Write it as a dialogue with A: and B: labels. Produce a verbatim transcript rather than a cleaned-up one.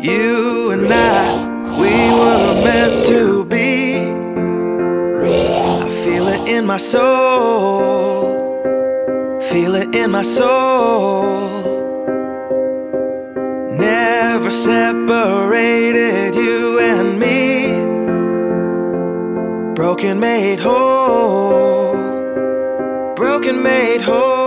A: You and I, we were meant to be. I feel it in my soul, feel it in my soul. Never separated, you and me. Broken made whole, broken made whole.